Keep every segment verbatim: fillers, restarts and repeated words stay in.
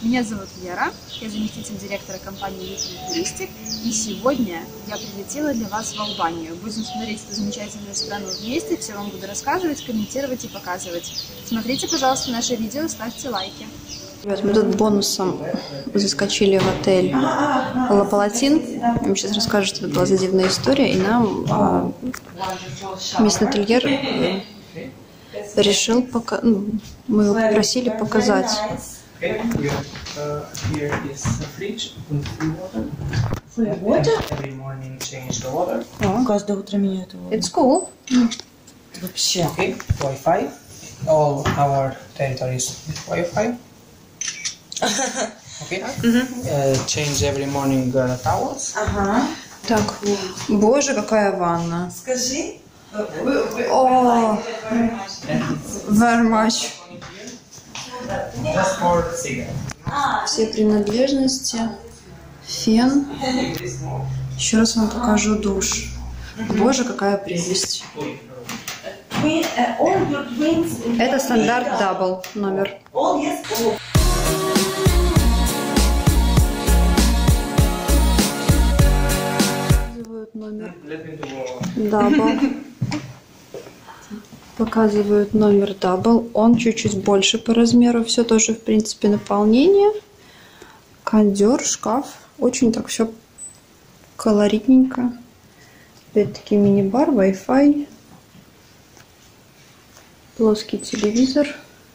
Меня зовут Лера, я заместитель директора компании Туристик, и сегодня я прилетела для вас в Албанию. Будем смотреть эту замечательную страну вместе, все вам буду рассказывать, комментировать и показывать. Смотрите, пожалуйста, наше видео, ставьте лайки. Ребят, мы тут бонусом заскочили в отель Ла Палатин. Я вам сейчас расскажу, что это была за дивная история, и нам а, местный ательер э, решил пока... ну, мы его попросили показать. Okay, we have, uh, here is a fridge with free water. Free water? Every morning change the water. Каждое утро меняют его. It's cool. Вообще. Okay, Wi-Fi. All our territories with Wi-Fi. Okay. Uh, change every morning uh, towels. Ага. Так, боже, какая ванна. Скажи. О, very much. Just for cigarettes. Все принадлежности, фен. Еще раз вам покажу душ. Боже, какая прелесть. Это стандарт дабл номер. Показывают номер дабл. Показывают номер дабл. Он чуть-чуть больше по размеру. Все тоже, в принципе, наполнение. Кондер, шкаф. Очень так все колоритненько. Опять-таки мини-бар, Wi-Fi. Плоский телевизор.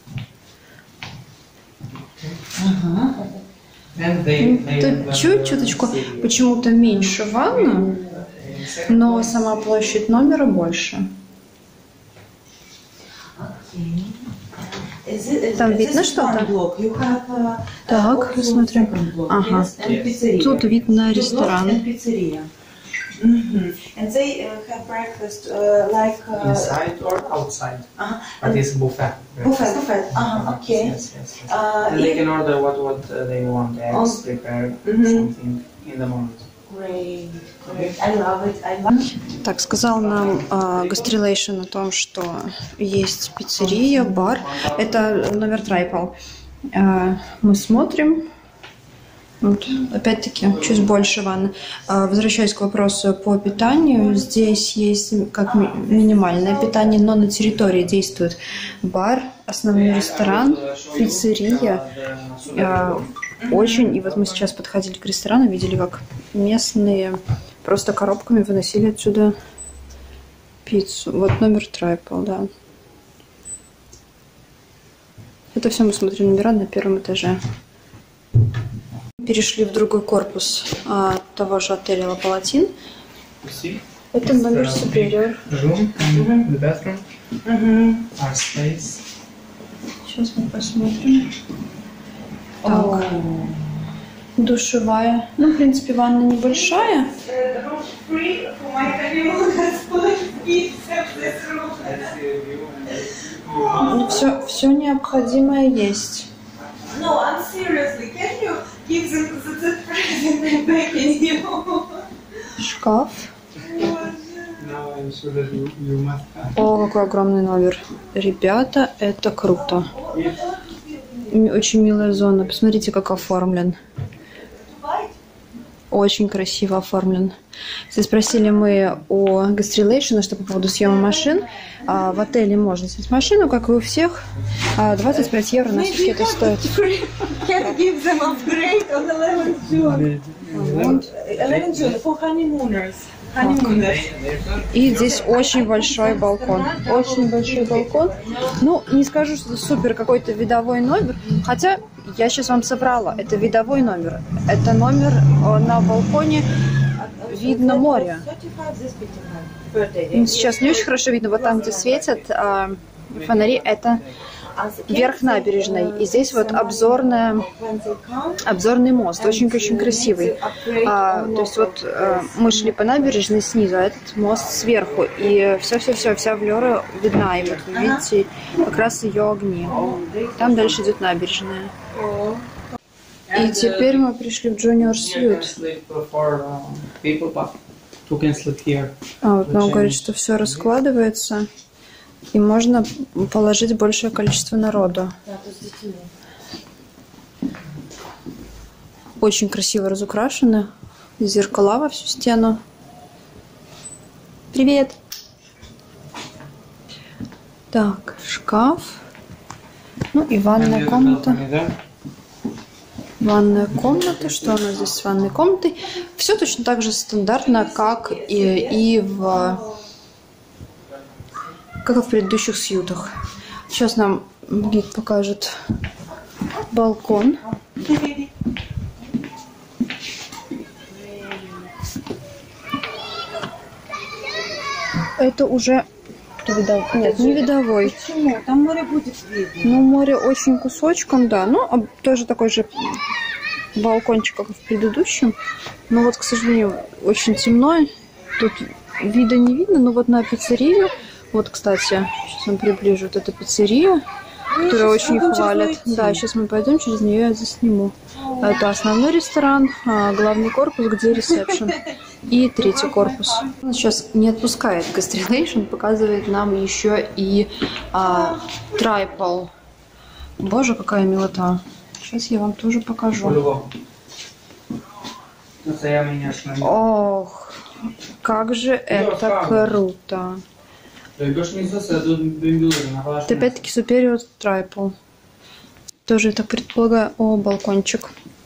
Ага. Тут чуть-чуточку почему-то меньше ванна, но сама площадь номера больше. Там видно что-то? Так, посмотрим. Ага. Тут видно ресторан. Inside or outside? But it's buffet. Buffet, buffet. Uh-huh, okay. Yes, yes, yes. And they can order what what uh, they want. Eggs, prepare something in the morning. Great, great. I love it. I love it. Так, сказал нам э, Гастрилейшн о том, что есть пиццерия, бар. Это номер Трайпл. Э, мы смотрим. Вот, опять-таки, чуть больше ванны. Э, возвращаясь к вопросу по питанию, здесь есть как ми минимальное питание, но на территории действует бар, основной ресторан, пиццерия. Э, Очень, и вот мы сейчас подходили к ресторану, видели, как местные просто коробками выносили отсюда пиццу. Вот номер Трайпл, да. Это все мы смотрим номера на первом этаже. Перешли в другой корпус а, того же отеля Ла Палатин. Это номер Superior. Room, the bathroom, our space. Сейчас мы посмотрим. Так. Душевая. Ну, в принципе, ванна небольшая. Все, все необходимое есть. Шкаф. О, какой огромный номер. Ребята, это круто. Очень милая зона. Посмотрите, как оформлен. Очень красиво оформлен. Если спросили мы о Гастрилейшн, что по поводу съема машин. А, в отеле можно снять машину, как и у всех. А, двадцать пять евро на сутки это стоит. И здесь очень большой балкон. Очень большой балкон. Ну, не скажу, что это супер какой-то видовой номер. Хотя, я сейчас вам собрала. Это видовой номер. Это номер на балконе. Видно море. Сейчас не очень хорошо видно. Вот там, где светят а, фонари, это верх набережной. И здесь вот обзорная, обзорный мост. Очень-очень красивый. А, то есть вот а, мы шли по набережной снизу, а этот мост сверху. И все-все-все, вся Влёра видна. И вот вы видите как раз ее огни. Там дальше идет набережная. И теперь мы пришли в Junior Suite. А вот нам говорит, что все раскладывается. И можно положить большее количество народу. Очень красиво разукрашены. Зеркала во всю стену. Привет! Так, шкаф. Ну и ванная комната. Ванная комната. Что у нас здесь с ванной комнатой? Все точно так же стандартно, как и, и в, как и в предыдущих сьютах. Сейчас нам гид покажет балкон. Это уже видов... Нет, не видовой. Почему? Там море будет видно. Ну, море очень кусочком, да. Ну, тоже такой же балкончик, как и в предыдущем. Но вот, к сожалению, очень темно. Тут вида не видно, но вот на пиццерию. Вот, кстати, сейчас вам приближу. Вот эта пиццерия, ну, которую очень хвалят. Да, сейчас мы пойдем через нее, я засниму. Это основной ресторан, главный корпус, где ресепшн. И третий корпус. Он сейчас не отпускает Gastrelation, показывает нам еще и а, Tripal. Боже, какая милота. Сейчас я вам тоже покажу. Ох, как же это круто. Это опять-таки Superior Tripal. Тоже, я так предполагаю, о, балкончик.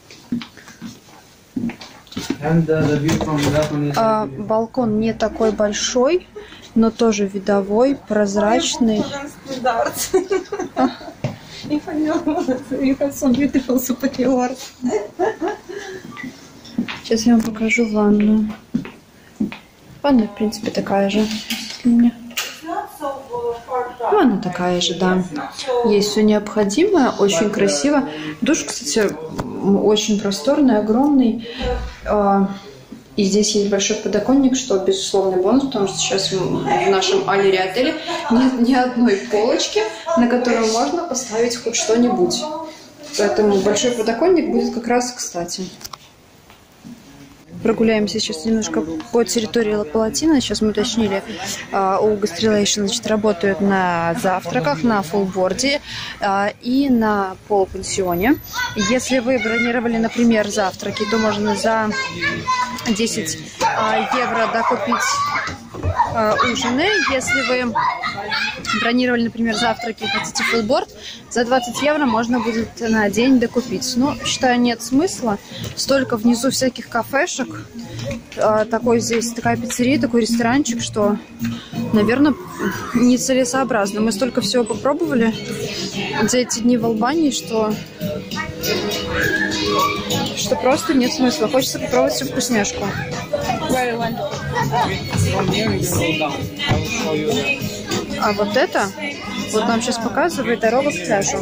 А, балкон не такой большой, но тоже видовой, прозрачный. Сейчас я вам покажу ванну. Ванна, в принципе, такая же. Ванна такая же, да. Есть все необходимое, очень красиво. Душ, кстати, очень просторный, огромный. И здесь есть большой подоконник, что безусловный бонус, потому что сейчас в нашем Алере отеле нет ни одной полочки, на которую можно поставить хоть что-нибудь. Поэтому большой подоконник будет как раз кстати. Прогуляемся сейчас немножко по территории Ла Палатина. Сейчас мы уточнили, uh, у Gastrelation, значит, работают на завтраках, на фуллборде uh, и на полупансионе. Если вы бронировали, например, завтраки, то можно за десять uh, евро докупить uh, ужины. Если вы бронировали, например, завтраки и хотите фуллборд, за двадцать евро можно будет на день докупить. Но, считаю, нет смысла. Столько внизу всяких кафешек. Такой здесь, такая пиццерия, такой ресторанчик, что, наверное, нецелесообразно. Мы столько всего попробовали за эти дни в Албании, что, что просто нет смысла. Хочется попробовать всю вкусняшку. А вот это, вот нам сейчас показывает дорога к пляжу.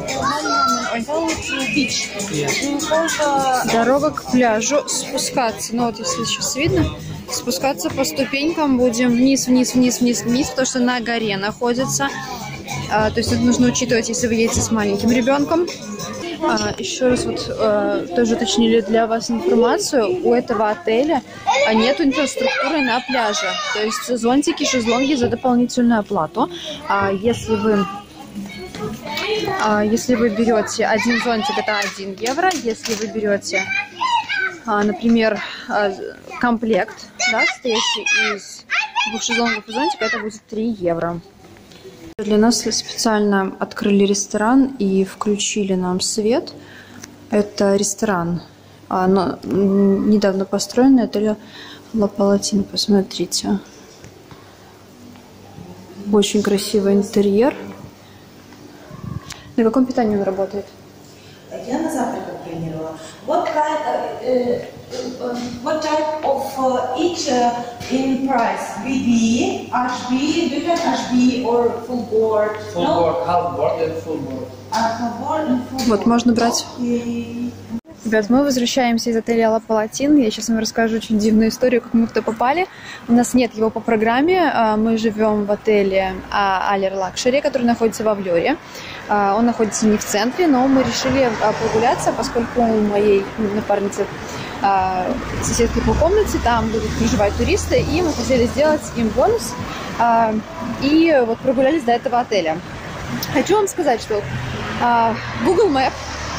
Дорога к пляжу, спускаться. Ну вот если сейчас видно, спускаться по ступенькам будем вниз, вниз, вниз, вниз, вниз, потому что на горе находится. А, то есть это нужно учитывать, если вы едете с маленьким ребенком. А, еще раз вот а, тоже уточнили для вас информацию. У этого отеля нет инфраструктуры на пляже. То есть зонтики, шезлонги за дополнительную оплату. А если вы а, если вы берете один зонтик, это один евро. Если вы берете, а, например, а, комплект, да, состоящий из двух шезлонгов и зонтика, это будет три евро. Для нас специально открыли ресторан и включили нам свет. Это ресторан, а, но, недавно построенный, отель Ла Палатина. Посмотрите. Очень красивый интерьер. На каком питании он работает? Я на завтрак бронировала. What kind of, uh, uh, what type of uh, each uh, in price? B B, H B, do you have H B or full board? Full no? board, half board and full board. Uh, full board and full Вот, board. можно брать. Okay. Ребят, мы возвращаемся из отеля Ла Палатин. Я сейчас вам расскажу очень дивную историю, как мы туда попали. У нас нет его по программе. Мы живем в отеле Алер Лакшери, который находится во Влёре. Он находится не в центре, но мы решили прогуляться, поскольку у моей напарницы соседки по комнате, там будут проживать туристы, и мы хотели сделать им бонус. И вот прогулялись до этого отеля. Хочу вам сказать, что Google Map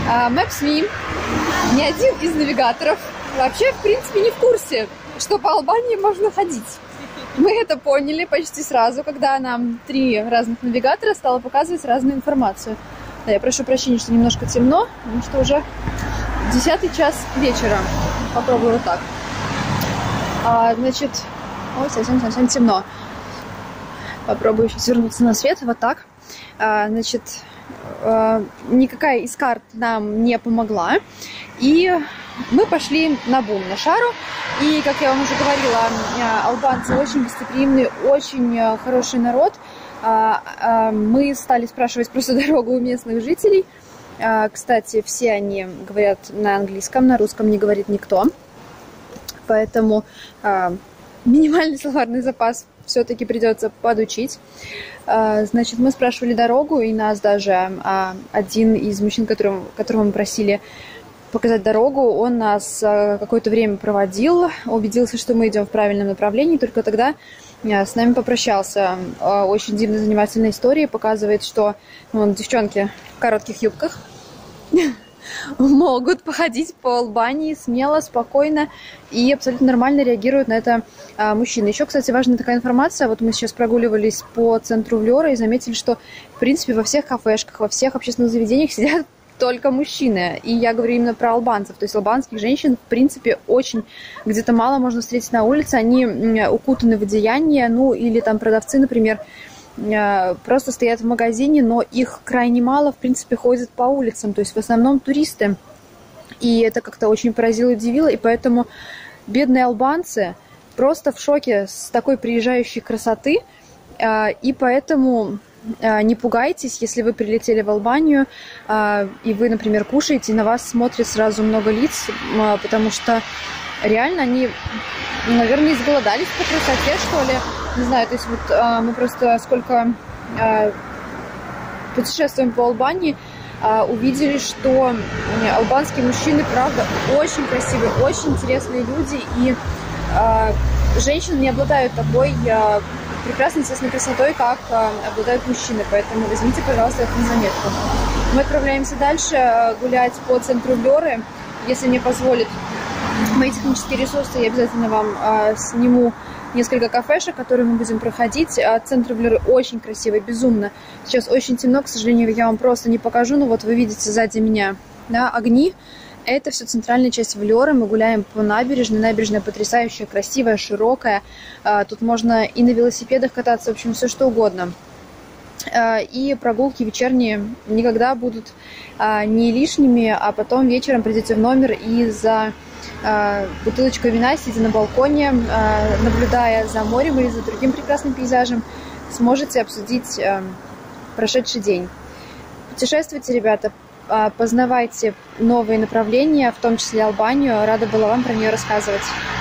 Maps.me, ни один из навигаторов вообще, в принципе, не в курсе, что по Албании можно ходить. Мы это поняли почти сразу, когда нам три разных навигатора стало показывать разную информацию. Да, я прошу прощения, что немножко темно, потому что уже десятый час вечера. Попробую вот так. А, значит, ой, совсем-совсем темно. Попробую сейчас вернуться на свет, вот так. А, значит, а, никакая из карт нам не помогла. И мы пошли на бум, на шару. И, как я вам уже говорила, албанцы очень гостеприимный, очень хороший народ. Мы стали спрашивать просто дорогу у местных жителей. Кстати, все они говорят на английском, на русском не говорит никто. Поэтому минимальный словарный запас все-таки придется подучить. Значит, мы спрашивали дорогу, и нас даже один из мужчин, которого, которого мы просили показать дорогу, он нас какое-то время проводил, убедился, что мы идем в правильном направлении, только тогда с нами попрощался. Очень дивно занимательная история, показывает, что вон, девчонки в коротких юбках могут походить по Албании смело, спокойно и абсолютно нормально реагируют на это мужчины. Еще, кстати, важная такая информация. Вот мы сейчас прогуливались по центру Влёра и заметили, что, в принципе, во всех кафешках, во всех общественных заведениях сидят только мужчины. И я говорю именно про албанцев. То есть албанских женщин, в принципе, очень где-то мало можно встретить на улице. Они укутаны в одеяние, ну, или там продавцы, например, просто стоят в магазине, но их крайне мало, в принципе, ходят по улицам. То есть в основном туристы. И это как-то очень поразило и удивило. И поэтому бедные албанцы просто в шоке с такой приезжающей красоты. И поэтому не пугайтесь, если вы прилетели в Албанию, и вы, например, кушаете, и на вас смотрит сразу много лиц, потому что реально они, наверное, изголодались по красоте, что ли. Не знаю, то есть вот мы просто сколько путешествуем по Албании, увидели, что албанские мужчины, правда, очень красивые, очень интересные люди, и женщины не обладают такой прекрасной, естественной красотой, как э, обладают мужчины. Поэтому возьмите, пожалуйста, это на заметку. Мы отправляемся дальше э, гулять по центру Влёры. Если мне позволит мои технические ресурсы, я обязательно вам э, сниму несколько кафешек, которые мы будем проходить. Э, центр Влёры очень красивый, безумно. Сейчас очень темно, к сожалению, я вам просто не покажу. Но вот вы видите сзади меня, да, огни. Это все центральная часть Влёры. Мы гуляем по набережной. Набережная потрясающая, красивая, широкая. Тут можно и на велосипедах кататься, в общем, все что угодно. И прогулки вечерние никогда будут не лишними, а потом вечером придете в номер и за бутылочкой вина, сидя на балконе, наблюдая за морем или за другим прекрасным пейзажем, сможете обсудить прошедший день. Путешествуйте, ребята. Познавайте новые направления, в том числе Албанию. Рада была вам про нее рассказывать.